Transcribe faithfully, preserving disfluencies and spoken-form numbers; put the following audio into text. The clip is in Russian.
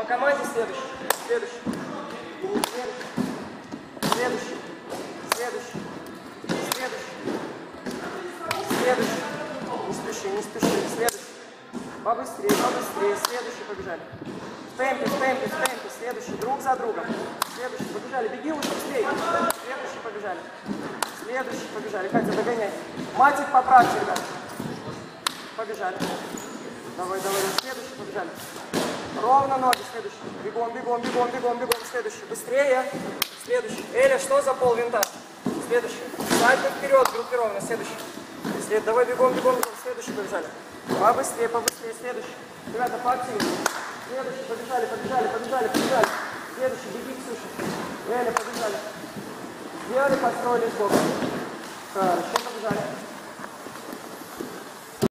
по команде следующий. Следующий. Следующий. Следующий. Следующий. Следующий. Не спеши, не спеши. Следующий. Побыстрее, побыстрее. Следующий, побежали. В темпе, в темпе, в темпе. Следующий, друг за другом. Следующий, побежали. Беги уже быстрее. Следующий, побежали. Следующий, побежали. Катя, догоняй. Матик поправьте, ребят. Побежали. Давай, давай. Следующий, побежали. Ровно ноги. Следующий. Бегом, бегом, бегом, бегом, бегом. Следующий. Быстрее. Следующий. Эля, что за пол винта? Следующий. Сальто вперед, группированно. Следующий. След... Давай, бегом, бегом, бегом. Следующий, побежали. Побыстрее, побыстрее. Следующий. Ребята, поактивнее. Следующий, побежали, побежали, побежали, побежали. Следующий, беги, Ксюша. Эля, побежали. Сделали, построились боком. Хорошо, побежали.